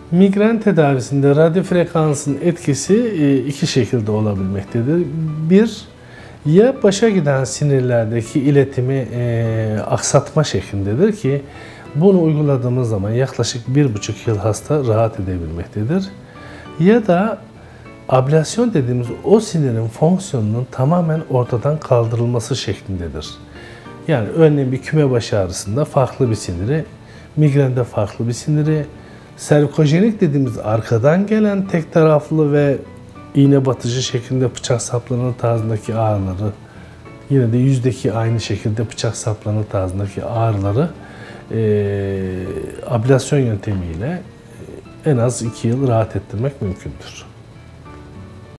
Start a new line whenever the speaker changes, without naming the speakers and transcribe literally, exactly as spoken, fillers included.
Migren tedavisinde radyo frekansın etkisi iki şekilde olabilmektedir. Bir, ya başa giden sinirlerdeki iletimi e, aksatma şeklindedir ki bunu uyguladığımız zaman yaklaşık bir buçuk yıl hasta rahat edebilmektedir. Ya da ablasyon dediğimiz o sinirin fonksiyonunun tamamen ortadan kaldırılması şeklindedir. Yani örneğin bir küme baş ağrısında farklı bir siniri, migrende farklı bir siniri, serkojenik dediğimiz arkadan gelen tek taraflı ve iğne batıcı şeklinde bıçak saplanır tarzındaki ağrıları, yine de yüzdeki aynı şekilde bıçak saplanır tarzındaki ağrıları e, ablasyon yöntemiyle en az iki yıl rahat ettirmek mümkündür.